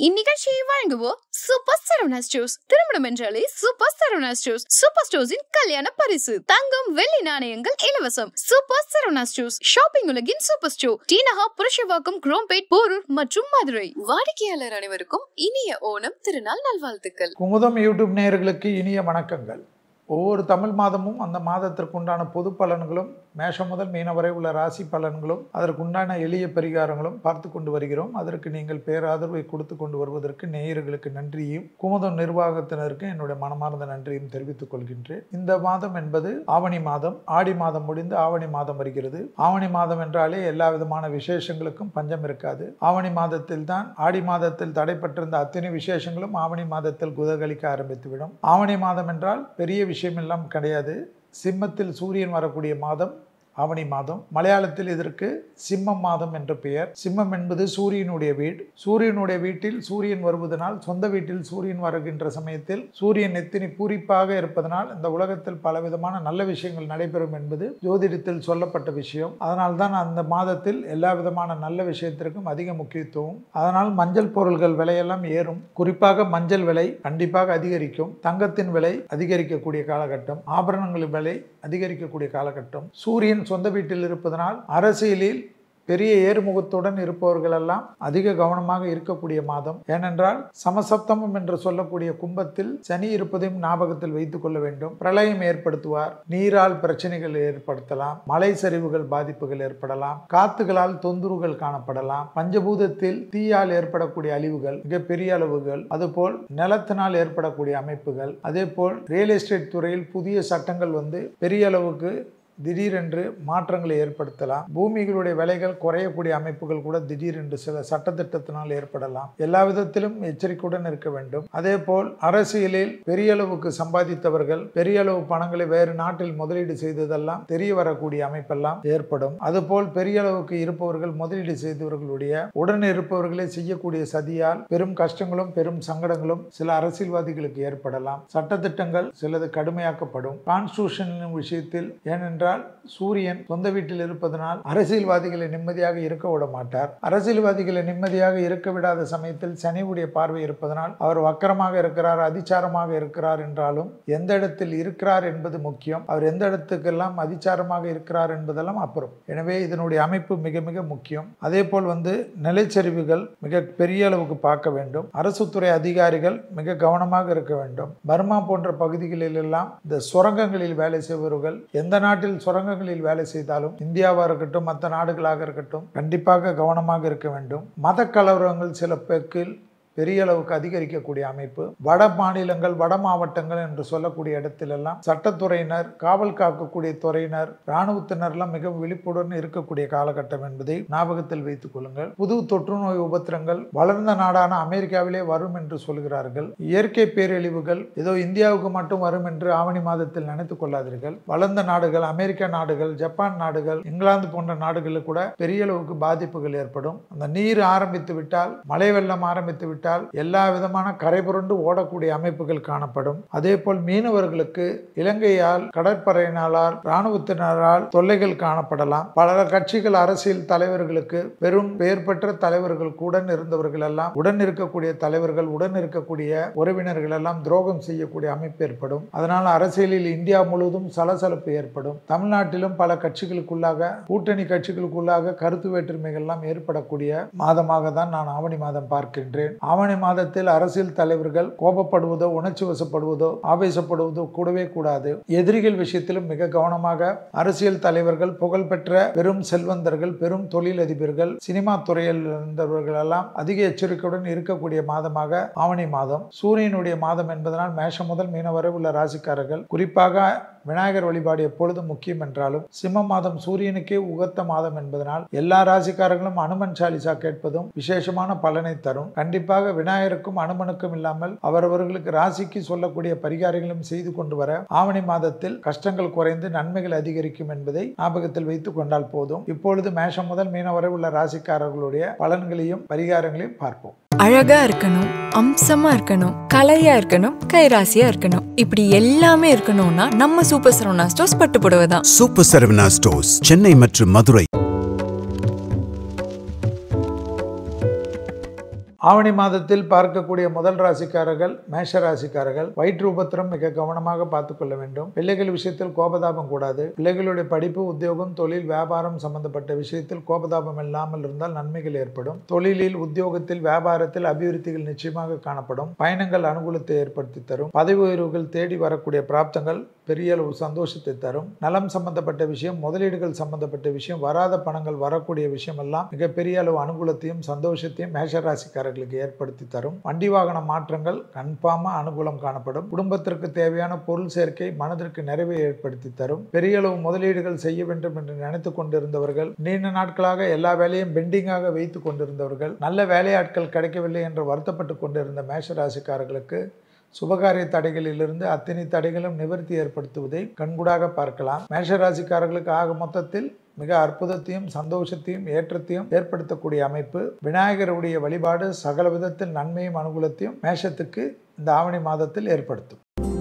இந்நிகழ்ச்சியை வழங்குவோர் super Saravana stores. திருமணம் என்றாலே சூப்பர் சரவணா ஸ்டோர்ஸ். சூப்பர் ஸ்டோர்ஸின் கல்யாண பரிசு, தங்கம் வெள்ளி நாணயங்கள் இலவசம். சூப்பர் சரவணா ஸ்டோர்ஸ், ஷாப்பிங் உலகின் சூப்பர் ஸ்டோர். டீனஹா, புருஷவாக்கம், குரோம்பேட், போரூர் மற்றும் மதுரை. வாடிக்கையாளர் அனைவருக்கும் இனிய ஓணம் திருநாள் நல்வாழ்த்துக்கள். குமுதம் யூடியூப் நேயர்களுக்கு இனிய வணக்கங்கள். ஒவ்வொரு தமிழ் மாதமும் அந்த மாதத்திற்குண்டான பொது பலன்களும், மேஷம் முதல் மீனம் வரை உள்ள ராசி பலன்களும், அதற்குண்டான எளிய பரிகாரங்களும் பார்த்து கொண்டு வருகிறோம். அதற்கு நீங்கள் பேராதரவை கொடுத்து கொண்டு வருவதற்கு நேயர்களுக்கு நன்றியும், குமுதம் நிர்வாகத்தினருக்கு என்னுடைய மனமார்ந்த நன்றியும் தெரிவித்துக் கொள்கின்றேன். இந்த மாதம் என்பது ஆவணி மாதம். ஆடி மாதம் முடிந்து ஆவணி மாதம் வருகிறது. ஆவணி மாதம் என்றாலே எல்லா விதமான விசேஷங்களுக்கும் பஞ்சம் இருக்காது. ஆவணி மாதத்தில் தான் ஆடி மாதத்தில் தடைப்பட்டிருந்த அத்தனை விசேஷங்களும் ஆவணி மாதத்தில் குதகலிக்க ஆரம்பித்துவிடும். ஆவணி மாதம் என்றால் பெரிய விஷயம் எல்லாம் கிடையாது. சிம்மத்தில் சூரியன் வரக்கூடிய மாதம் ஆவணி மாதம். மலையாளத்தில் இதற்கு சிம்மம் மாதம் என்ற பெயர். சிம்மம் என்பது சூரியனுடைய வீடு. சூரியனுடைய வீட்டில் சூரியன் வருவதனால், சொந்த வீட்டில் சூரியன் வருகின்ற சமயத்தில் சூரியன் எத்தனை பூரிப்பாக இருப்பதனால் இந்த உலகத்தில் பலவிதமான நல்ல விஷயங்கள் நடைபெறும் என்பது ஜோதிடத்தில் சொல்லப்பட்ட விஷயம். அதனால்தான் அந்த மாதத்தில் எல்லா விதமான நல்ல விஷயத்திற்கும் அதிக முக்கியத்துவம். அதனால் மஞ்சள் பொருள்கள் விலையெல்லாம் ஏறும். குறிப்பாக மஞ்சள் விலை கண்டிப்பாக அதிகரிக்கும். தங்கத்தின் விலை அதிகரிக்கக்கூடிய காலகட்டம். ஆபரணங்களின் விலை அதிகரிக்கக்கூடிய காலகட்டம். சூரியன் சொந்த வீட்டில் இருப்பதனால் அரசியலில் பெரிய ஏறுமுகத்துடன் இருப்பவர்கள் எல்லாம் அதிக கவனமாக இருக்கக்கூடிய மாதம். ஏனென்றால் சமசப்தமம் என்று சொல்லக்கூடிய கும்பத்தில் சனி இருப்பதையும் ஞாபகத்தில் வைத்துக் கொள்ள வேண்டும். பிரளயம் ஏற்படுத்துவார். நீரால் பிரச்சனைகள் ஏற்படுத்தலாம். மலை சரிவுகள் பாதிப்புகள் ஏற்படலாம். காத்துகளால் தொந்தரவுகள் காணப்படலாம். பஞ்சபூதத்தில் தீயால் ஏற்படக்கூடிய அழிவுகள் மிக பெரிய அளவுகள், அதுபோல் நிலத்தினால் ஏற்படக்கூடிய அமைப்புகள், அதே போல் ரியல் எஸ்டேட் துறையில் புதிய சட்டங்கள் வந்து பெரிய அளவுக்கு திடீரென்று மாற்றங்களை ஏற்படுத்தலாம். பூமிகளுடைய விலைகள் குறையக்கூடிய அமைப்புகள் கூட திடீரென்று சில சட்டத்திட்டத்தினால் ஏற்படலாம். எல்லா விதத்திலும் எச்சரிக்கையுடன் இருக்க வேண்டும். அதே போல் அரசியலில் பெரிய அளவுக்கு சம்பாதித்தவர்கள் பெரிய அளவு பணங்களை வேறு நாட்டில் முதலீடு செய்ததெல்லாம் தெரிய வரக்கூடிய அமைப்பெல்லாம் ஏற்படும். அதுபோல் பெரிய அளவுக்கு இருப்பவர்கள், முதலீடு செய்தவர்களுடைய உடன் இருப்பவர்களை செய்யக்கூடிய சதியால் பெரும் கஷ்டங்களும் பெரும் சங்கடங்களும் சில அரசியல்வாதிகளுக்கு ஏற்படலாம். சட்டத்திட்டங்கள் சிலது கடுமையாக்கப்படும். கான்ஸ்டிடியூஷன் விஷயத்தில், ஏனென்றால் சூரியன் சொந்த வீட்டில் இருப்பதனால் அரசியல்வாதிகளை நிம்மதியாக இருக்க விட மாட்டார். அரசியல்வாதிகளை நிம்மதியாக இருக்க விடாத சமயத்தில் சனியுடைய பார்வை இருப்பதனால் அவர் வக்கரமாக இருக்கிறார், அதிச்சாரமாக இருக்கிறார் என்றாலும் எந்த இடத்தில் இருக்கிறார் என்பது முக்கியம். அவர் எந்த இடத்துக்கெல்லாம் அதிச்சாரமாக இருக்கிறார் என்பதெல்லாம் அப்புறம். எனவே இதனுடைய அமைப்பு மிக மிக முக்கியம். அதே போல் நிலச்சரிவுகள் மிக பெரிய அளவுக்கு பார்க்க வேண்டும். அரசு துறை அதிகாரிகள் மிக கவனமாக இருக்க வேண்டும். பர்மா போன்ற பகுதிகளில் எல்லாம் இந்த சுரங்கங்களில் வேலை செய்பவர்கள், எந்த நாட்டில் சுரங்கங்களில் வேலை செய்தாலும், இந்தியாவாக இருக்கட்டும் மற்ற நாடுகளாக இருக்கட்டும், கண்டிப்பாக கவனமாக இருக்க வேண்டும். மத கலவரங்கள் சில பேக்கில் பெரிய அளவுக்கு அதிகரிக்கக்கூடிய அமைப்பு. வட மாநிலங்கள், வட மாவட்டங்கள் என்று சொல்லக்கூடிய இடத்திலெல்லாம் சட்டத்துறையினர், காவல் காக்கக்கூடிய துறையினர், இராணுவத்தினர் எல்லாம் மிக விழிப்புடன் இருக்கக்கூடிய காலகட்டம் என்பதை ஞாபகத்தில் வைத்துக் கொள்ளுங்கள். புது தொற்று நோய் உபத்திரங்கள் வளர்ந்த நாடான அமெரிக்காவிலே வரும் என்று சொல்கிறார்கள். இயற்கை பேரழிவுகள் ஏதோ இந்தியாவுக்கு மட்டும் வரும் என்று ஆவணி மாதத்தில் நினைத்துக் கொள்ளாதீர்கள். வளர்ந்த நாடுகள், அமெரிக்கா நாடுகள், ஜப்பான் நாடுகள், இங்கிலாந்து போன்ற நாடுகளில் கூட பெரிய அளவுக்கு பாதிப்புகள் ஏற்படும். அந்த நீர் ஆரம்பித்து விட்டால், மழை வெள்ளம் ஆரம்பித்து விட்டால் எல்லா விதமான கரை புரண்டு ஓடக்கூடிய அமைப்புகள் காணப்படும். அதே போல் மீனவர்களுக்கு இலங்கையால், கடற்படையினரால், இராணுவத்தினரால் தொல்லைகள் காணப்படலாம். பல கட்சிகள், அரசியல் தலைவர்களுக்கு, பெரும் பெயர் பெற்ற தலைவர்கள் உடன் இருந்தவர்கள் எல்லாம், உடன் இருக்கக்கூடிய தலைவர்கள், உடன் இருக்கக்கூடிய உறவினர்கள் எல்லாம் துரோகம் செய்யக்கூடிய அமைப்பு ஏற்படும். அதனால் அரசியலில் இந்தியா முழுவதும் சலசலப்பு ஏற்படும். தமிழ்நாட்டிலும் பல கட்சிகளுக்குள்ளாக, கூட்டணி கட்சிகளுக்குள்ளாக கருத்து வேற்றுமைகள் எல்லாம் ஏற்படக்கூடிய மாதமாக தான் நான் ஆவணி மாதம் பார்க்கின்றேன். ஆவணி மாதத்தில் அரசியல் தலைவர்கள் கோபப்படுவதோ, உணர்ச்சி வசப்படுவதோ, ஆவேசப்படுவதோ கூடவே கூடாது. எதிரிகள் விஷயத்திலும் மிக கவனமாக அரசியல் தலைவர்கள், புகழ்பெற்ற பெரும் செல்வந்தர்கள், பெரும் தொழிலதிபர்கள், சினிமா துறையில் இருந்தவர்கள் எல்லாம் அதிக எச்சரிக்கையுடன் இருக்கக்கூடிய மாதமாக ஆவணி மாதம். சூரியனுடைய மாதம் என்பதனால் மேஷம் முதல் மீனம் வரை உள்ள ராசிக்காரர்கள் குறிப்பாக விநாயகர் வழிபாடு எப்பொழுதும் முக்கியம் என்றாலும், சிம்ம மாதம் சூரியனுக்கே உகத்த மாதம் என்பதனால் எல்லா ராசிக்காரர்களும் அனுமன் சாலிசா கேட்பதும் விசேஷமான பலனை தரும். கண்டிப்பாக விநாயகருக்கும் அனுமனுக்கும் இல்லாமல் அவரவர்களுக்கு ராசிக்கு சொல்லக்கூடிய பரிகாரங்களும் செய்து கொண்டு வர ஆவணி மாதத்தில் கஷ்டங்கள் குறைந்து நன்மைகள் அதிகரிக்கும் என்பதை ஞாபகத்தில் வைத்துக் கொண்டால் போதும். இப்பொழுது மேஷம் முதல் மீனம் வரை உள்ள ராசிக்காரர்களுடைய பலன்களையும் பரிகாரங்களையும் பார்ப்போம். அழகா இருக்கணும், அம்சமா இருக்கணும், கலையா இருக்கணும், கைராசியா இருக்கணும், இப்படி எல்லாமே இருக்கணும்னா நம்ம சூப்பர் சரவணா ஸ்டோர்ஸ் பட்டு புடவை தான். சூப்பர் சரவணா ஸ்டோர்ஸ், சென்னை மற்றும் மதுரை. ஆவணி மாதத்தில் பார்க்கக்கூடிய முதல் ராசிக்காரர்கள் மேஷ ராசிக்காரர்கள். வயிற்று உபத்திரம் மிக கவனமாக பார்த்துக்கொள்ள வேண்டும். பிள்ளைகள் விஷயத்தில் கோபதாபம் கூடாது. பிள்ளைகளுடைய படிப்பு, உத்தியோகம், தொழில், வியாபாரம் சம்பந்தப்பட்ட விஷயத்தில் கோபதாபம் இல்லாமல் இருந்தால் நன்மைகள் ஏற்படும். தொழிலில், உத்தியோகத்தில், வியாபாரத்தில் அபிவிருத்திகள் நிச்சயமாக காணப்படும். பயணங்கள் அனுகூலத்தை ஏற்படுத்தி தரும். பதவி உயர்வுகள் தேடி வரக்கூடிய பிராப்தங்கள் பெரிய அளவு சந்தோஷத்தை தரும். நலம் சம்பந்தப்பட்ட விஷயம், முதலீடுகள் சம்பந்தப்பட்ட விஷயம், வராத பணங்கள் வரக்கூடிய விஷயம் எல்லாம் மிகப்பெரிய அளவு அனுகூலத்தையும் சந்தோஷத்தையும் மேஷ ராசிக்காரர்களுக்கு ஏற்படுத்தி தரும். வண்டி வாகன மாற்றங்கள் கன்ஃபார்மா அனுகூலம் காணப்படும். குடும்பத்திற்கு தேவையான பொருள் சேர்க்கை மனதிற்கு நிறைவை ஏற்படுத்தி தரும். பெரிய அளவு முதலீடுகள் செய்ய வேண்டும் என்று நினைத்து கொண்டிருந்தவர்கள், நீண்ட நாட்களாக எல்லா வேலையும் பெண்டிங்காக வைத்துக் கொண்டிருந்தவர்கள், நல்ல வேலையாட்கள் கிடைக்கவில்லை என்று வருத்தப்பட்டு கொண்டிருந்த மேஷ ராசிக்காரர்களுக்கு சுபகாரிய தடைகளிலிருந்து அத்தனை தடைகளும் நிவர்த்தி ஏற்படுத்துவதை கண்கூடாக பார்க்கலாம். மேஷராசிக்காரர்களுக்கு ஆக மொத்தத்தில் மிக அற்புதத்தையும் சந்தோஷத்தையும் ஏற்றத்தையும் ஏற்படுத்தக்கூடிய அமைப்பு. விநாயகருடைய வழிபாடு சகல விதத்தில் நன்மையும் அனுகூலத்தையும் மேஷத்துக்கு இந்த ஆவணி மாதத்தில் ஏற்படுத்தும்.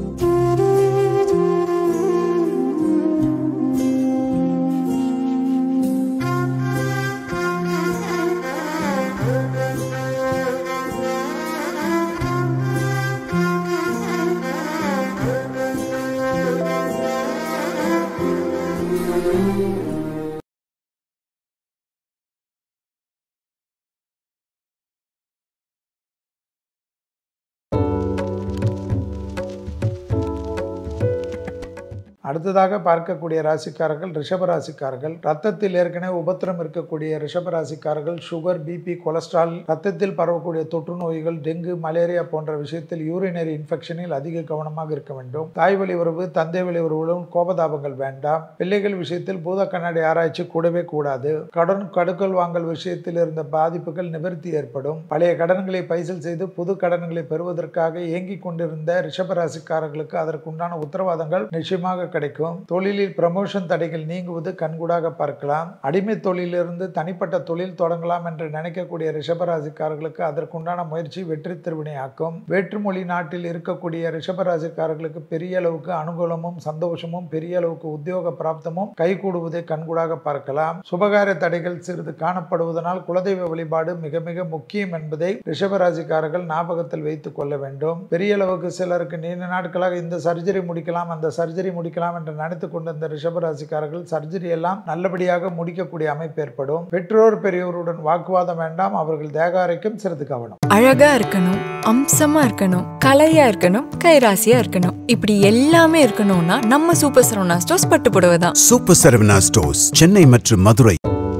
அடுத்ததாக பார்க்கக்கூடிய ராசிக்காரர்கள் ரிஷப ராசிக்காரர்கள். ரத்தத்தில் ஏற்கனவே உபத்திரம் இருக்கக்கூடிய ரிஷப ராசிக்காரர்கள் சுகர், பிபி, கொலஸ்ட்ரால், ரத்தத்தில் பரவக்கூடிய தொற்று நோய்கள், டெங்கு, மலேரியா போன்ற விஷயத்தில் யூரினரி இன்ஃபெக்ஷனில் அதிக கவனமாக இருக்க வேண்டும். தாய் வழி உறவு, தந்தை வழி உறவுகளும் கோபதாபங்கள் வேண்டாம். பிள்ளைகள் விஷயத்தில் பூத கண்ணாடி ஆராய்ச்சி கூடவே கூடாது. கடன் கடுக்கல் வாங்கல் விஷயத்தில் இருந்த பாதிப்புகள் நிவர்த்தி ஏற்படும். பழைய கடன்களை பைசல் செய்து புது கடன்களை பெறுவதற்காக இயங்கிக் கொண்டிருந்த ரிஷப ராசிக்காரர்களுக்கு அதற்குண்டான உத்தரவாதங்கள் நிச்சயமாக கிடைக்கும். தொழிலில் ப்ரமோஷன் தடைகள் நீங்குவது கண்கூடாக பார்க்கலாம். அடிமை தொழிலிருந்து தனிப்பட்ட தொழில் தொடங்கலாம் என்று நினைக்கக்கூடிய ரிஷபராசிக்காரர்களுக்கு அதற்குண்டான முயற்சி வெற்றி திருவினை ஆக்கும். வேற்றுமொழி நாட்டில் இருக்கக்கூடிய ரிஷபராசிக்காரர்களுக்கு பெரிய அளவுக்கு அனுகூலமும் சந்தோஷமும், பெரிய அளவுக்கு உத்தியோக பிராப்தமும் கைகூடுவதை கண்கூடாக பார்க்கலாம். சுபகார தடைகள் சிறிது காணப்படுவதனால் குலதெய்வ வழிபாடு மிக மிக முக்கியம் என்பதை ரிஷபராசிக்காரர்கள் ஞாபகத்தில் வைத்துக் கொள்ள வேண்டும். பெரிய அளவுக்கு சிலருக்கு நீண்ட நாட்களாக இந்த சர்ஜரி முடிக்கலாம், அந்த சர்ஜரி முடிக்கலாம் என்று நினைத்துக் கொண்டிருந்த ரிஷபராசிக்காரர்கள் சர்ஜரி எல்லாம் நல்லபடியாக முடிக்கக்கூடிய அமைப்பு ஏற்படும். பெற்றோர் பெரியோருடன் வாக்குவாதம் வேண்டாம். அவர்கள் தேக ஆரோக்கியம் சிறிது கவனம். அழகா இருக்கணும், அம்சமா இருக்கணும், கலையா இருக்கணும், கைராசியா இருக்கணும், இப்படி எல்லாமே இருக்கணும்னா நம்ம சூப்பர் சரவணா ஸ்டோர்ஸ் பட்டு புடவை தான். சூப்பர் சரவணா ஸ்டோர்ஸ், சென்னை மற்றும் மதுரை.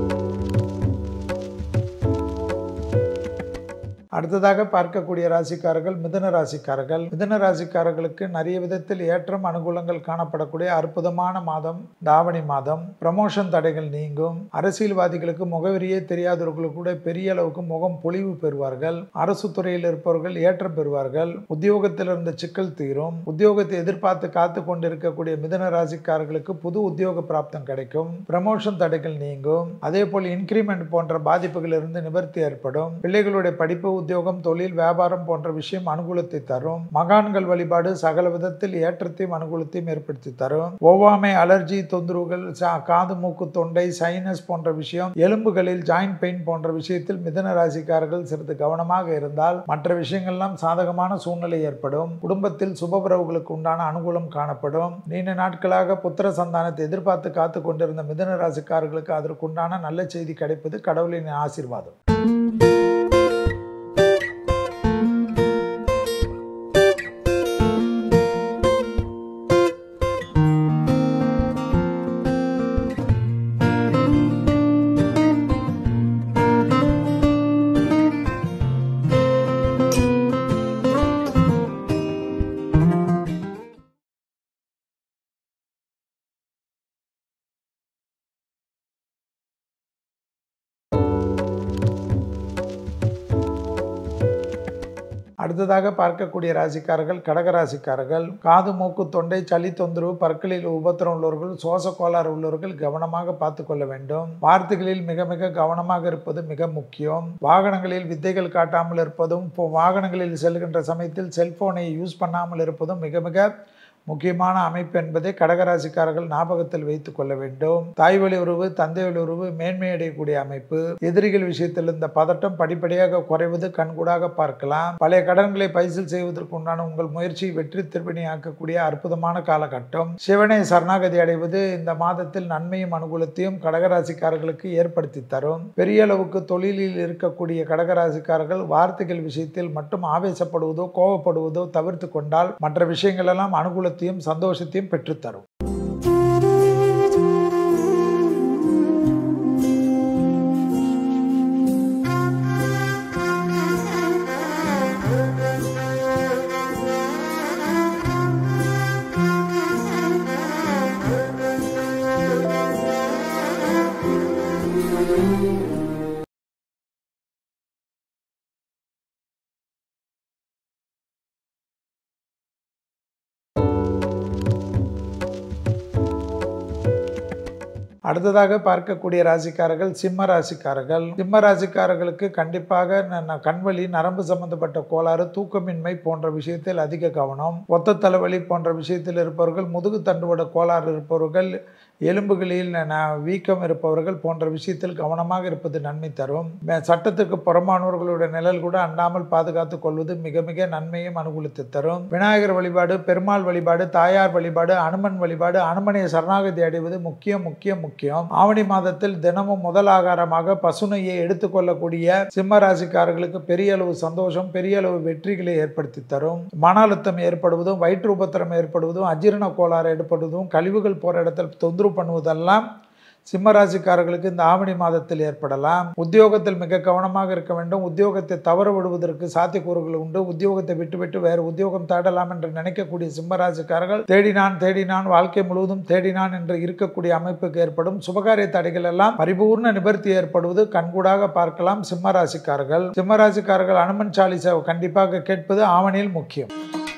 அடுத்ததாக பார்க்கக்கூடிய ராசிக்காரர்கள் மிதுன ராசிக்காரர்கள். மிதுன ராசிக்காரர்களுக்கு நிறைய விதத்தில் ஏற்றம் அனுகூலங்கள் காணப்படக்கூடிய அற்புதமான மாதம் இந்த ஆவணி மாதம். ப்ரமோஷன் தடைகள் நீங்கும். அரசியல்வாதிகளுக்கு முகவரியே தெரியாதவர்களுக்கு கூட பெரிய அளவுக்கு முகம் பொலிவு பெறுவார்கள். அரசு துறையில் இருப்பவர்கள் ஏற்றம் பெறுவார்கள். உத்தியோகத்தில் இருந்த சிக்கல் தீரும். உத்தியோகத்தை எதிர்பார்த்து காத்து கொண்டிருக்கக்கூடிய மிதுன ராசிக்காரர்களுக்கு புது உத்தியோக பிராப்தம் கிடைக்கும். ப்ரமோஷன் தடைகள் நீங்கும். அதே போல் இன்கிரிமெண்ட் போன்ற பாதிப்புகள் இருந்து நிவர்த்தி ஏற்படும். பிள்ளைகளுடைய படிப்பு, உத்தியோகம், தொழில், வியாபாரம் போன்ற விஷயம் அனுகூலத்தை தரும். மகான்கள் வழிபாடு சகல விதத்தில் ஏற்றத்தையும் அனுகூலத்தையும் ஏற்படுத்தி தரும். ஒவ்வாமை, அலர்ஜி தொந்தரவுகள், காது, மூக்கு, தொண்டை, சைனஸ் போன்ற விஷயம், எலும்புகளில் ஜாயிண்ட் பெயின் போன்ற விஷயத்தில் மிதுன ராசிக்காரர்கள் சிறிது கவனமாக இருந்தால் மற்ற விஷயங்கள்லாம் சாதகமான சூழ்நிலை ஏற்படும். குடும்பத்தில் சுபபிரவுகளுக்கு உண்டான அனுகூலம் காணப்படும். நீண்ட நாட்களாக புத்திர சந்தானத்தை எதிர்பார்த்து காத்து கொண்டிருந்த மிதுன ராசிக்காரர்களுக்கு அதற்குண்டான நல்ல செய்தி கிடைப்பது கடவுளின் ஆசீர்வாதம். அடுத்ததாக பார்க்கக்கூடிய ராசிக்காரர்கள் கடகராசிக்காரர்கள். காது, மூக்கு, தொண்டை, சளி தொந்தரவு, பற்களில் உபத்திரம் உள்ளவர்கள், சுவாச கோளாறு உள்ளவர்கள் கவனமாக பார்த்து கொள்ள வேண்டும். வார்த்தைகளில் மிக மிக கவனமாக இருப்பது மிக முக்கியம். வாகனங்களில் வித்தைகள் காட்டாமல் இருப்பதும், வாகனங்களில் செல்கின்ற சமயத்தில் செல்போனை யூஸ் பண்ணாமல் இருப்பதும் மிக மிக முக்கியமான அமைப்பு என்பதை கடகராசிக்காரர்கள் ஞாபகத்தில் வைத்துக் கொள்ள வேண்டும். தாய் வழி உறவு, தந்தை வழி உறவு மேன்மை அடையக்கூடிய அமைப்பு. எதிரிகள் விஷயத்தில் இந்த பதட்டம் படிப்படியாக குறைவது கண்கூடாக பார்க்கலாம். பழைய கடன்களை பைசல் செய்வதற்கு உண்டான உங்கள் முயற்சியை வெற்றி திருப்பணியாக்கக்கூடிய அற்புதமான காலகட்டம். சிவனை சரணாகதி அடைவது இந்த மாதத்தில் நன்மையும் அனுகூலத்தையும் கடகராசிக்காரர்களுக்கு ஏற்படுத்தி தரும். பெரிய அளவுக்கு தொழிலில் இருக்கக்கூடிய கடகராசிக்காரர்கள் வார்த்தைகள் விஷயத்தில் மட்டும் ஆவேசப்படுவதோ கோபப்படுவதோ தவிர்த்து கொண்டால் மற்ற விஷயங்கள் எல்லாம் அனுகூலத்தையும் சந்தோஷத்தையும் பெற்றுத்தரும். அடுத்ததாக பார்க்கக்கூடிய ராசிக்காரர்கள் சிம்ம ராசிக்காரர்கள். சிம்ம ராசிக்காரர்களுக்கு கண்டிப்பாக கண்வலி, நரம்பு சம்பந்தப்பட்ட கோளாறு, தூக்கமின்மை போன்ற விஷயத்தில் அதிக கவனம். ஒத்த தலைவலி போன்ற விஷயத்தில் இருப்பவர்கள், முதுகு தண்டுவட கோளாறு இருப்பவர்கள், எலும்புகளில் வீக்கம் இருப்பவர்கள் போன்ற விஷயத்தில் கவனமாக இருப்பது நன்மை தரும். சட்டத்துக்கு புறமானவர்களுடைய நிழல் கூட அண்டாமல் பாதுகாத்துக் கொள்வது மிக மிக நன்மையும் அனுகூலத்தை தரும். விநாயகர் வழிபாடு, பெருமாள் வழிபாடு, தாயார் வழிபாடு, அனுமன் வழிபாடு, அனுமனை சரணாகதி அடைவது முக்கியம் முக்கியம் முக்கியம். ஆவணி மாதத்தில் தினமும் முதல் ஆகாரமாக பசுனையை எடுத்துக்கொள்ளக்கூடிய சிம்ம ராசிக்காரர்களுக்கு பெரிய அளவு சந்தோஷம், பெரிய அளவு வெற்றிகளை ஏற்படுத்தி தரும். மன அழுத்தம் ஏற்படுவதும், வயிற்று உபத்திரம் ஏற்படுவதும், அஜீரண கோளாறு ஏற்படுவதும், கழிவுகள் போற இடத்தில் தொந்தரவு பண்ணுவதெல்லாம் சிம்மராசிக்காரர்களுக்கு இந்த ஆவணி மாதத்தில் ஏற்படலாம். உத்தியோகத்தில் மிக கவனமாக இருக்க வேண்டும். உத்தியோகத்தை தவற விடுவதற்கு சாத்தியக்கூறுகள் உண்டு. உத்தியோகத்தை விட்டுவிட்டு வேறு உத்தியோகம் தேடலாம் என்று நினைக்கக்கூடிய சிம்மராசிக்காரர்கள் தேடினான் வாழ்க்கை முழுவதும் தேடினான் என்று இருக்கக்கூடிய அமைப்புக்கு ஏற்படும் சுபகாரிய தடைகள் எல்லாம் பரிபூர்ண நிவர்த்தி ஏற்படுவது கண்கூடாக பார்க்கலாம். சிம்மராசிக்காரர்கள் அனுமன் சாலிசா கண்டிப்பாக கேட்பது ஆவணியில் முக்கியம்.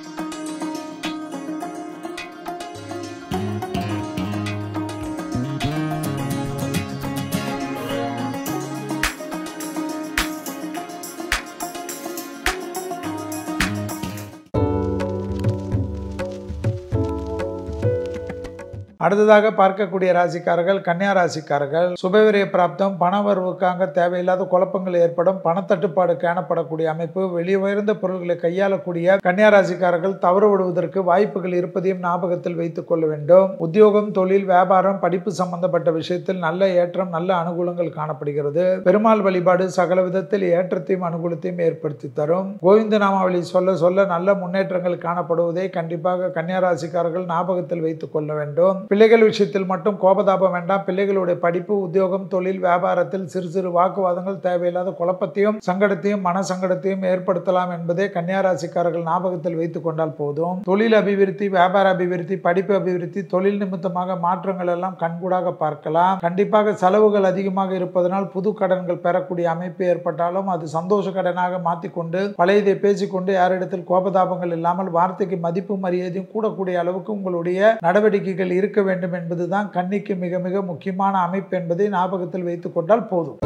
அடுத்ததாக பார்க்கக்கூடிய ராசிக்காரர்கள் கன்னியா ராசிக்காரர்கள். சுபவிரய பிராப்தம், பணவரவுக்காக தேவையில்லாத குழப்பங்கள் ஏற்படும். பணத்தட்டுப்பாடு காணப்படக்கூடிய அமைப்பு. வெளியே உயர்ந்த பொருட்களை கையாளக்கூடிய கன்னியா ராசிக்காரர்கள் தவறு விடுவதற்கு வாய்ப்புகள் இருப்பதையும் ஞாபகத்தில் வைத்துக் கொள்ள வேண்டும். உத்தியோகம், தொழில், வியாபாரம், படிப்பு சம்பந்தப்பட்ட விஷயத்தில் நல்ல ஏற்றம், நல்ல அனுகூலங்கள் காணப்படுகிறது. பெருமாள் வழிபாடு சகல விதத்தில் ஏற்றத்தையும் அனுகூலத்தையும் ஏற்படுத்தி தரும். கோவிந்த நாமாவளி சொல்ல சொல்ல நல்ல முன்னேற்றங்கள் காணப்படுவதை கண்டிப்பாக கன்னியா ராசிக்காரர்கள் ஞாபகத்தில் வைத்துக் கொள்ள வேண்டும். பிள்ளைகள் விஷயத்தில் மட்டும் கோபதாபம் வேண்டாம். பிள்ளைகளுடைய படிப்பு, உத்தியோகம், தொழில், வியாபாரத்தில் சிறு சிறு வாக்குவாதங்கள் தேவையில்லாத குழப்பத்தையும் சங்கடத்தையும் மன சங்கடத்தையும் ஏற்படுத்தலாம் என்பதை கன்னியா ராசிக்காரர்கள் ஞாபகத்தில் வைத்துக் கொண்டால் போதும். தொழில் அபிவிருத்தி, வியாபார அபிவிருத்தி, படிப்பு அபிவிருத்தி, தொழில் நிமித்தமாக மாற்றங்கள் எல்லாம் கண்கூடாக பார்க்கலாம். கண்டிப்பாக செலவுகள் அதிகமாக இருப்பதனால் புது கடன்கள் பெறக்கூடிய அமைப்பு ஏற்பட்டாலும் அது சந்தோஷ கடனாக மாற்றிக்கொண்டு பழையதை பேசிக்கொண்டு யாரிடத்தில் கோபதாபங்கள் இல்லாமல் வார்த்தைக்கு மதிப்பு மரியாதையும் கூடக்கூடிய அளவுக்கு உங்களுடைய நடவடிக்கைகள் இருக்க வேண்டும் என்பதுதான் கன்னிக்கு மிக மிக முக்கியமான அமைப்பு என்பதை ஞாபகத்தில் வைத்துக் கொண்டால் போதும்.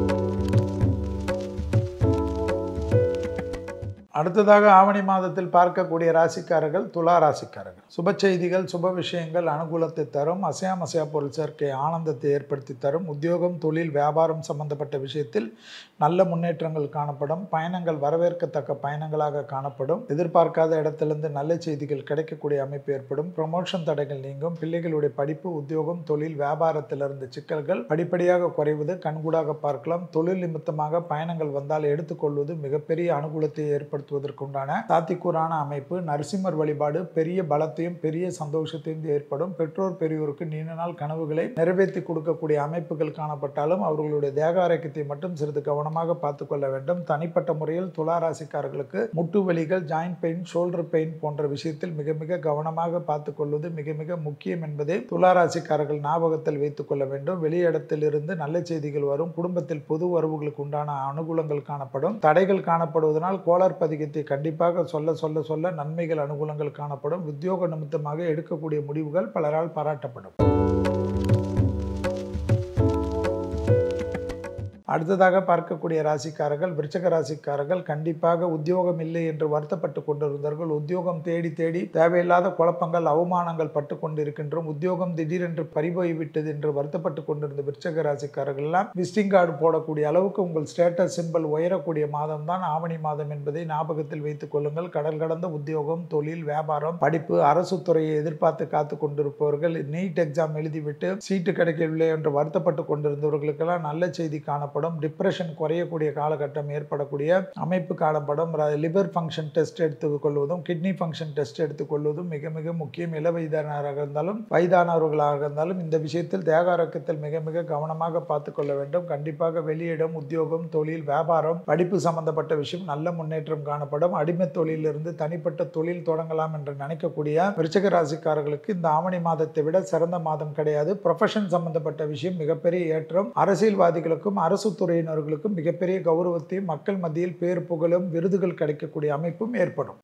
அடுத்ததாக ஆவணி மாதத்தில் பார்க்கக்கூடிய ராசிக்காரர்கள் துலா ராசிக்காரர்கள். சுப செய்திகள், சுப விஷயங்கள் அனுகூலத்தை தரும். அசையா பொருள் சேர்க்கை ஆனந்தத்தை ஏற்படுத்தி தரும். உத்தியோகம், தொழில், வியாபாரம் சம்பந்தப்பட்ட விஷயத்தில் நல்ல முன்னேற்றங்கள் காணப்படும். பயணங்கள் வரவேற்கத்தக்க பயணங்களாக காணப்படும். எதிர்பார்க்காத இடத்திலிருந்து நல்ல செய்திகள் கிடைக்கக்கூடிய அமைப்பு ஏற்படும். ப்ரமோஷன் தடைகள் நீங்கும். பிள்ளைகளுடைய படிப்பு, உத்தியோகம், தொழில், வியாபாரத்திலிருந்து சிக்கல்கள் படிப்படியாக குறைவது கண்கூடாக பார்க்கலாம். தொழில் நிமித்தமாக பயணங்கள் வந்தால் எடுத்துக்கொள்வது மிகப்பெரிய அனுகூலத்தை ஏற்படுத்துவதற்குண்டான சாத்திக்கூறான அமைப்பு. நரசிம்மர் வழிபாடு பெரிய பலத்தையும் பெரிய சந்தோஷத்தையும் ஏற்படும். பெற்றோர் பெரியோருக்கு நீண்ட நாள் கனவுகளை நிறைவேற்றி கொடுக்கக்கூடிய அமைப்புகள் காணப்பட்டாலும் அவர்களுடைய தேக ஆரோக்கியத்தை மட்டும் சிறிது கவனமாக பார்த்துக் கொள்ள வேண்டும். தனிப்பட்ட முறையில் துலா ராசிக்காரர்களுக்கு முட்டு வலிகள், ஜாயிண்ட் பெயின், ஷோல்டர் பெயின் போன்ற விஷயத்தில் மிக மிக கவனமாக பார்த்துக் கொள்வது மிக மிக முக்கியம் என்பதை துலா ராசிக்காரர்கள் ஞாபகத்தில் வைத்துக் கொள்ள வேண்டும். வெளியிடத்தில் இருந்து நல்ல செய்திகள் வரும். குடும்பத்தில் பொது வரவுகளுக்கு உண்டான அனுகூலங்கள் காணப்படும். தடைகள் காணப்படுவதனால் கோளார் பதிகத்தை கண்டிப்பாக சொல்ல சொல்ல சொல்ல நன்மைகள் அனுகூலங்கள் காணப்படும். உத்தியோக நிமித்தமாக எடுக்கக்கூடிய முடிவுகள் பலரால் பாராட்டப்படும். அடுத்ததாக பார்க்கக்கூடிய ராசிக்காரர்கள் விருச்சிக ராசிக்காரர்கள் கண்டிப்பாக உத்தியோகம் இல்லை என்று வருத்தப்பட்டு கொண்டிருந்தார்கள். உத்தியோகம் தேடி தேடி தேவையில்லாத குழப்பங்கள் அவமானங்கள் பட்டு கொண்டிருக்கின்றோம். உத்தியோகம் திடீரென்று பறிபோய்விட்டது என்று வருத்தப்பட்டு கொண்டிருந்த விருச்சிக ராசிக்காரர்கள் எல்லாம் விசிட்டிங் கார்டு போடக்கூடிய அளவுக்கு உங்கள் ஸ்டேட்டஸ் சிம்பல் உயரக்கூடிய மாதம் தான் ஆவணி மாதம் என்பதை ஞாபகத்தில் வைத்துக் கொள்ளுங்கள். கடல் கடந்த உத்தியோகம், தொழில், வியாபாரம், படிப்பு, அரசு துறையை எதிர்பார்த்து காத்து கொண்டிருப்பவர்கள், நீட் எக்ஸாம் எழுதிவிட்டு சீட்டு கிடைக்கவில்லை என்று வருத்தப்பட்டு கொண்டிருந்தவர்களுக்கெல்லாம் நல்ல செய்தி காணப்படும். டிப்ரெஷன் குறையக்கூடிய காலகட்டம் ஏற்படக்கூடிய அமைப்பு காணப்படும். லிவர் ஃபங்க்ஷன் டெஸ்ட் எடுத்துக் கொள்வதும் கிட்னி ஃபங்க்ஷன் டெஸ்ட் எடுத்துக்கொள்வதும் மிக மிக முக்கியம். இள வயதானவராக இருந்தாலும் வயதானவர்களாக இருந்தாலும் இந்த விஷயத்தில் தேக ஆரோக்கியத்தில் மிக மிக கவனமாக பார்த்துக் கொள்ள வேண்டும். கண்டிப்பாக வெளியிடம், உத்தியோகம், தொழில், வியாபாரம், படிப்பு சம்பந்தப்பட்ட விஷயம் நல்ல முன்னேற்றம் காணப்படும். அடிமை தொழிலிருந்து தனிப்பட்ட தொழில் தொடங்கலாம் என்று நினைக்கக்கூடிய விருச்சிக ராசிக்காரர்களுக்கு இந்த ஆவணி மாதத்தை விட சிறந்த மாதம் கிடையாது. ப்ரொஃபஷன் சம்பந்தப்பட்ட விஷயம் மிகப்பெரிய ஏற்றம். அரசியல்வாதிகளுக்கும் அரசு துறையினர்களுக்கும் மிகப்பெரிய கௌரவத்தையும் மக்கள் மத்தியில் பேர் புகழும் விருதுகள் கிடைக்கக்கூடிய அமைப்பும் ஏற்படும்.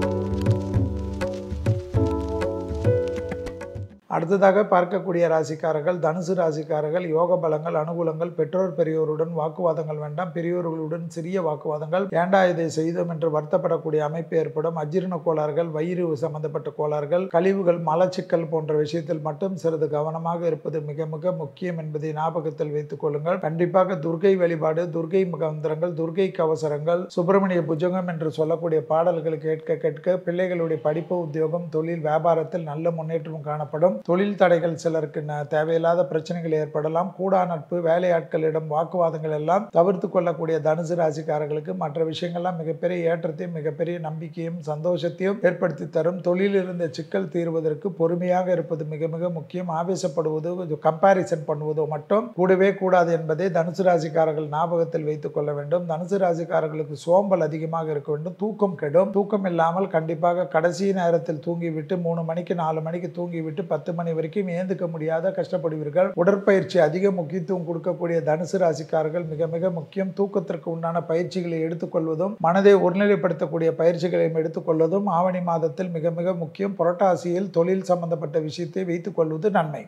அடுத்ததாக பார்க்கக்கூடிய ராசிக்காரர்கள் தனுசு ராசிக்காரர்கள் யோக பலங்கள், அனுகூலங்கள், பெற்றோர் பெரியோருடன் வாக்குவாதங்கள் வேண்டாம். பெரியோர்களுடன் சிறிய வாக்குவாதங்கள், ஏண்டா இதை செய்தோம் என்று வருத்தப்படக்கூடிய அமைப்பு ஏற்படும். அஜீரண கோளாறுகள், வயிறு சம்பந்தப்பட்ட கோளாறுகள், கழிவுகள், மலச்சிக்கல் போன்ற விஷயத்தில் மட்டும் சிறிது கவனமாக இருப்பது மிக மிக முக்கியம் என்பதை ஞாபகத்தில் வைத்துக் கொள்ளுங்கள். கண்டிப்பாக துர்கை வழிபாடு, துர்கை மந்திரங்கள், துர்கை கவசரங்கள், சுப்பிரமணிய புஜங்கம் என்று சொல்லக்கூடிய பாடல்கள் கேட்க கேட்க பிள்ளைகளுடைய படிப்பு, உத்தியோகம், தொழில், வியாபாரத்தில் நல்ல முன்னேற்றம் காணப்படும். தொழில் தடைகள் சிலருக்கு தேவையில்லாத பிரச்சனைகள் ஏற்படலாம். கூடா நட்பு, வேலையாட்களிடம் வாக்குவாதங்கள் எல்லாம் தவிர்த்து கொள்ளக்கூடிய தனுசு ராசிக்காரர்களுக்கு மற்ற விஷயங்கள்லாம் மிகப்பெரிய ஏற்றத்தையும் மிகப்பெரிய நம்பிக்கையும் சந்தோஷத்தையும் ஏற்படுத்தி தரும். தொழிலில் இருந்த சிக்கல் தீர்வதற்கு பொறுமையாக இருப்பது மிக மிக முக்கியம். ஆவேசப்படுவது, கம்பாரிசன் பண்ணுவதோ மட்டும் கூடவே கூடாது என்பதை தனுசு ராசிக்காரர்கள் ஞாபகத்தில் வைத்துக் கொள்ள வேண்டும். தனுசு ராசிக்காரர்களுக்கு சோம்பல் அதிகமாக இருக்க வேண்டும். தூக்கம் கெடும். தூக்கம் இல்லாமல் கண்டிப்பாக கடைசி நேரத்தில் தூங்கிவிட்டு 3 மணிக்கு 4 மணிக்கு தூங்கிவிட்டு 10 மணி வரைக்கும் ஏந்துக்க முடியாத கஷ்டப்படுவீர்கள். உடற்பயிற்சி அதிக முக்கியத்துவம் கொடுக்கக்கூடிய தனுசு ராசிக்காரர்கள் மிக மிக முக்கியம். தூக்கத்திற்கு உண்டான பயிற்சிகளை எடுத்துக்கொள்வதும் மனதை ஒருநிலைப்படுத்தக்கூடிய பயிற்சிகளையும் எடுத்துக்கொள்வதும் ஆவணி மாதத்தில் மிக மிக முக்கியம். புரட்டாசியில் தொழில் சம்பந்தப்பட்ட விஷயத்தை வைத்துக் கொள்வது நன்மை.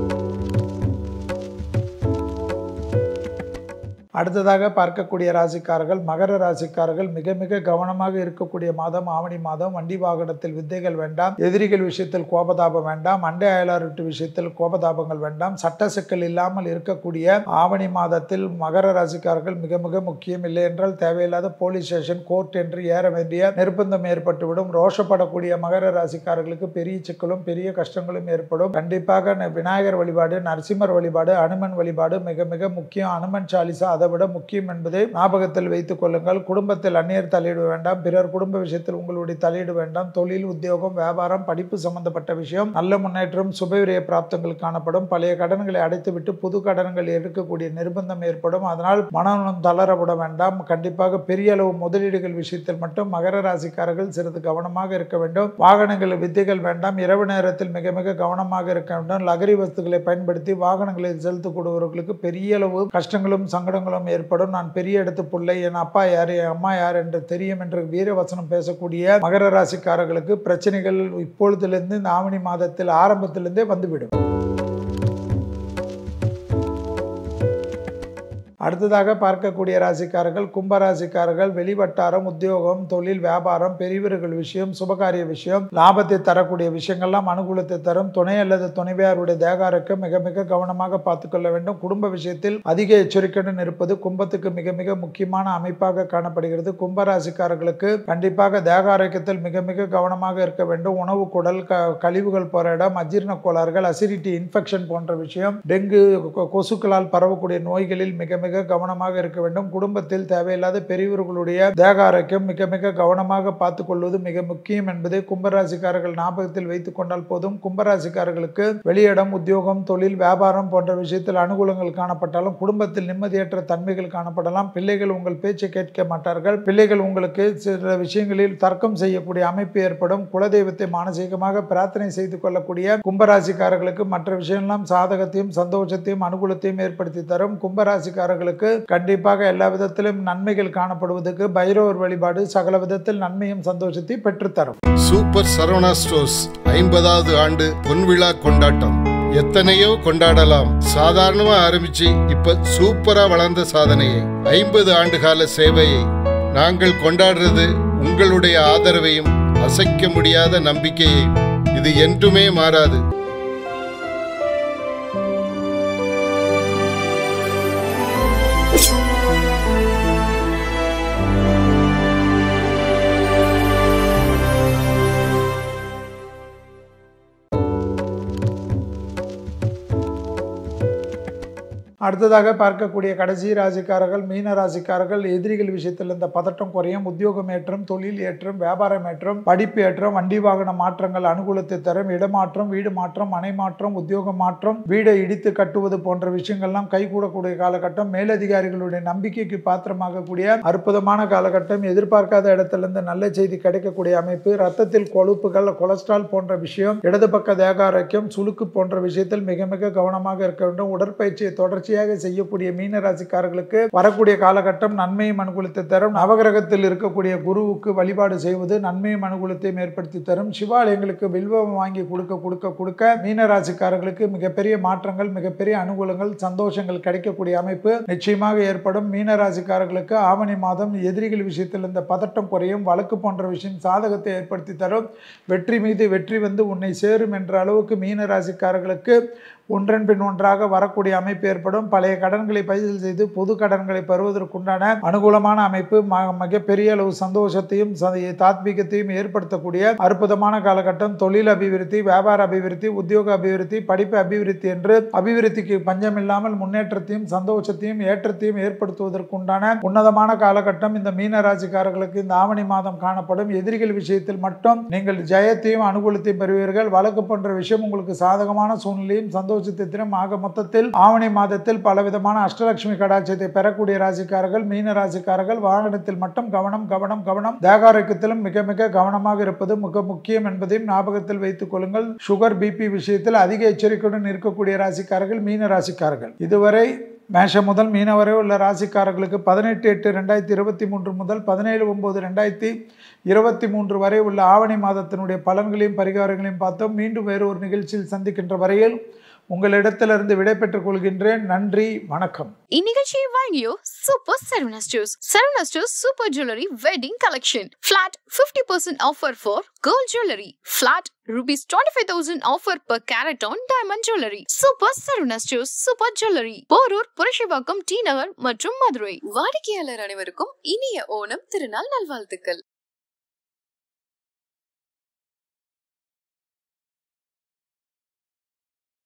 அடுத்ததாக பார்க்கக்கூடிய ராசிக்காரர்கள் மகர ராசிக்காரர்கள் மிக மிக கவனமாக இருக்கக்கூடிய மாதம் ஆவணி மாதம். வண்டி வாகனத்தில் வித்தைகள் வேண்டாம். எதிரிகள் விஷயத்தில் கோபதாபம் வேண்டாம். அண்டை அயலார் விஷயத்தில் கோபதாபங்கள் வேண்டாம். சட்ட சிக்கல் இல்லாமல் இருக்கக்கூடிய ஆவணி மாதத்தில் மகர ராசிக்காரர்கள் மிக மிக முக்கியம். இல்லை என்றால் தேவையில்லாத போலீஸ் ஸ்டேஷன், கோர்ட் என்று ஏற வேண்டிய நிர்பந்தம் ஏற்பட்டுவிடும். ரோஷப்படக்கூடிய மகர ராசிக்காரர்களுக்கு பெரிய சிக்கலும் பெரிய கஷ்டங்களும் ஏற்படும். கண்டிப்பாக விநாயகர் வழிபாடு, நரசிம்மர் வழிபாடு, அனுமன் வழிபாடு மிக மிக முக்கியம். அனுமன் சாலிசா அதை விட முக்கியம் என்பதை ஞாபகத்தில் வைத்துக் கொள்ளுங்கள். குடும்பத்தில் அந்நியர் தலையீடு வேண்டாம். பிறர் குடும்ப விஷயத்தில் உங்களுடைய தலையீடு வேண்டாம். தொழில், உத்தியோகம், வியாபாரம், படிப்பு சம்பந்தப்பட்ட விஷயம் நல்ல முன்னேற்றம், சுபவிரய பிராப்தங்கள் காணப்படும். பழைய கடன்களை அடைத்துவிட்டு புது கடன்கள் எடுக்கக்கூடிய நிர்பந்தம் ஏற்படும். அதனால் மனம் தளரப்பட வேண்டாம். கண்டிப்பாக பெரிய அளவு முதலீடுகள் விஷயத்தில் மட்டும் மகர ராசிக்காரர்கள் சிறிது கவனமாக இருக்க வேண்டும். வாகனங்கள் வித்தைகள் வேண்டாம். இரவு நேரத்தில் மிக மிக கவனமாக இருக்க வேண்டும். லகரி வஸ்துக்களை பயன்படுத்தி வாகனங்களை செலுத்தக்கூடியவர்களுக்கு பெரிய அளவு கஷ்டங்களும் சங்கடங்களும் ஏற்படும். நான் பெரிய இடத்து பிள்ளை, என் அப்பா யாரு, என் அம்மா யார் என்று தெரியும் என்று வீரவசனம் பேசக்கூடிய மகர ராசிக்காரர்களுக்கு பிரச்சனைகள் இப்பொழுதிலிருந்து இந்த ஆவணி மாதத்தில் ஆரம்பத்திலிருந்தே வந்துவிடும். அடுத்ததாக பார்க்கக்கூடிய ராசிக்காரர்கள் கும்பராசிக்காரர்கள் வெளிவட்டாரம், உத்தியோகம், தொழில், வியாபாரம், பெரியவர்கள் விஷயம், சுபகாரிய விஷயம், லாபத்தை தரக்கூடிய விஷயங்கள்லாம் அனுகூலத்தை தரும். துணை அல்லது துணைவியாருடைய தேகாரக்கு மிக மிக கவனமாக பார்த்துக்கொள்ள வேண்டும். குடும்ப விஷயத்தில் அதிக எச்சரிக்கையுடன் இருப்பது கும்பத்துக்கு மிக மிக முக்கியமான அமைப்பாக காணப்படுகிறது. கும்பராசிக்காரர்களுக்கு கண்டிப்பாக தேகாரோக்கியத்தில் மிக மிக கவனமாக இருக்க வேண்டும். உணவு குடல், கழிவுகள் போற இடம், அஜீரண கோளாறுகள், அசிடிட்டி, இன்ஃபெக்ஷன் போன்ற விஷயம், டெங்கு, கொசுக்களால் பரவக்கூடிய நோய்களில் மிக மிக கவனமாக இருக்க வேண்டும். குடும்பத்தில் தேவையில்லாத பெரியவர்களுடைய தேக ஆரோக்கியம் மிக மிக கவனமாக பார்த்துக் கொள்வது மிக முக்கியம் என்பதை கும்பராசிக்காரர்கள் ஞாபகத்தில் வைத்துக் கொண்டால் போதும். கும்பராசிக்காரர்களுக்கு வெளியிடம், உத்தியோகம், தொழில், வியாபாரம் போன்ற விஷயத்தில் அனுகூலங்கள் காணப்பட்டாலும் குடும்பத்தில் நிம்மதியற்ற தன்மைகள் காணப்படலாம். பிள்ளைகள் உங்கள் பேச்சை கேட்க மாட்டார்கள். பிள்ளைகள் உங்களுக்கு சில விஷயங்களில் தர்க்கம் செய்யக்கூடிய அமைப்பு ஏற்படும். குலதெய்வத்தை மானசீகமாக பிரார்த்தனை செய்து கொள்ளக்கூடிய கும்பராசிக்காரர்களுக்கு மற்ற விஷயம்லாம் சாதகத்தையும் சந்தோஷத்தையும் அனுகூலத்தையும் ஏற்படுத்தி தரும். கும்பராசிக்காரர்கள் கண்டிப்பாக எல்லா விதத்திலும் நன்மைகள் காணப்படுவதற்கு பைரவர் வழிபாடு சகல விதத்தில் நன்மையும் சந்தோஷத்தை பெற்றுத்தரும். சூப்பர் சரவணா ஸ்டோர்ஸ் 50வது ஆண்டு பொன்விழா கொண்டாட்டம் எத்தனையோ கொண்டாடலாம். சாதாரணமா ஆரம்பிச்சு இப்ப சூப்பரா வளர்ந்த சாதனையை 50 ஆண்டுகால சேவையை நாங்கள் கொண்டாடுறது உங்களுடைய ஆதரவையும் அசைக்க முடியாத நம்பிக்கையையும். இது என்றுமே மாறாது. அடுத்ததாக பார்க்கக்கூடிய கடைசி ராசிக்காரர்கள் மீன ராசிக்காரர்கள். எதிரிகள் விஷயத்தில் இந்த பதட்டம் குறையும். உத்தியோகம் ஏற்றம், தொழில் ஏற்றம், வியாபாரம் ஏற்றம், படிப்பு ஏற்றம், வண்டி வாகன மாற்றங்கள் அனுகூலத்தை தரும். இடமாற்றம், வீடு மாற்றம், மனை மாற்றம், உத்தியோக மாற்றம், வீடை இடித்து கட்டுவது போன்ற விஷயங்கள்லாம் கைகூடக்கூடிய காலகட்டம். மேலதிகாரிகளுடைய நம்பிக்கைக்கு பாத்திரமாகக்கூடிய அற்புதமான காலகட்டம். எதிர்பார்க்காத இடத்திலிருந்து நல்ல செய்தி கிடைக்கக்கூடிய அமைப்பு. ரத்தத்தில் கொழுப்புகள், கொலஸ்ட்ரால் போன்ற விஷயம், இடது பக்க தேக ஆரோக்கியம், சுளுக்கு போன்ற விஷயத்தில் மிக மிக கவனமாக இருக்க வேண்டும். உடற்பயிற்சியை தொடர்ச்சி செய்யக்கூடிய மீன ராசிக்காரர்களுக்கு வரக்கூடிய காலகட்டம் நன்மையும் அனுகூலத்தை தரும். நவகிரகத்தில் இருக்கக்கூடிய குருவுக்கு வழிபாடு செய்வது நன்மையும் அனுகூலத்தையும் ஏற்படுத்தி தரும். சிவாலயங்களுக்கு வில்வம் வாங்கி கொடுக்க மீன ராசிக்காரர்களுக்கு மிகப்பெரிய மாற்றங்கள், மிகப்பெரிய அனுகூலங்கள், சந்தோஷங்கள் கிடைக்கக்கூடிய அமைப்பு நிச்சயமாக ஏற்படும். மீன ராசிக்காரர்களுக்கு ஆவணி மாதம் எதிரிகள் விஷயத்தில் இந்த பதட்டம் குறையும். வழக்கு போன்ற விஷயம் சாதகத்தை ஏற்படுத்தி தரும். வெற்றி மீது வெற்றி வந்து உன்னை சேரும் என்ற அளவுக்கு மீன ராசிக்காரர்களுக்கு ஒன்றன் பின் ஒன்றாக வரக்கூடிய அமைப்பு ஏற்படும். பழைய கடன்களை பைசல் செய்து பொது கடன்களை பெறுவதற்குண்டான அனுகூலமான அமைப்பு மிகப்பெரிய அளவு சந்தோஷத்தையும் தாத்மீகத்தையும் ஏற்படுத்தக்கூடிய அற்புதமான காலகட்டம். தொழில் அபிவிருத்தி, வியாபார அபிவிருத்தி, உத்தியோக அபிவிருத்தி, படிப்பு அபிவிருத்தி என்று அபிவிருத்திக்கு பஞ்சமில்லாமல் முன்னேற்றத்தையும் சந்தோஷத்தையும் ஏற்றத்தையும் ஏற்படுத்துவதற்குண்டான உன்னதமான காலகட்டம் இந்த மீன ராசிக்காரர்களுக்கு இந்த ஆவணி மாதம் காணப்படும். எதிரிகள் விஷயத்தில் மட்டும் நீங்கள் ஜெயத்தையும் அனுகூலத்தையும் பெறுவீர்கள். வழக்கு போன்ற விஷயம் உங்களுக்கு சாதகமான சூழ்நிலையும் சந்தோஷ ஆக மொத்தத்தில் ஆவணி மாதத்தில் பலவிதமான அஷ்டலட்சுமி கடாட்சியத்தை பெறக்கூடிய ராசிக்காரர்கள் மீன ராசிக்காரர்கள். வாகனத்தில் மட்டும் கவனம் கவனம் கவனம். தேகாரோக்கியத்திலும் மிக மிக கவனமாக இருப்பது மிக முக்கியம் என்பதையும் ஞாபகத்தில் வைத்துக் கொள்ளுங்கள். சுகர், பிபி விஷயத்தில் அதிக எச்சரிக்கையுடன் இருக்கக்கூடிய ராசிக்காரர்கள் மீன ராசிக்காரர்கள். இதுவரை மேஷம் முதல் மீன வரை உள்ள ராசிக்காரர்களுக்கு 18/8/2023 முதல் 17/9/2023 வரை உள்ள ஆவணி மாதத்தினுடைய பலன்களையும் பரிகாரங்களையும் பார்த்தோம். மீண்டும் வேறு ஒரு நிகழ்ச்சியில் சந்திக்கின்ற வரையில் உங்களிடத்திலிருந்து விடை பெற்றுக் கொள்கின்றேன். நன்றி, வணக்கம். இந்நிகழ்ச்சியை வழங்கியோ super Saravana stores. Saravana stores super jewellery wedding collection. Flat 50% offer for gold jewelry. Flat ₹25,000 offer per carat on diamond jewelry. Super Saravana stores super jewellery, Porur, Purasawalkam, T Nagar மற்றும் மதுரை. வாடிக்கையாளர் அனைவருக்கும் இனிய ஓணம் திருநாள் நல்வாழ்த்துக்கள்.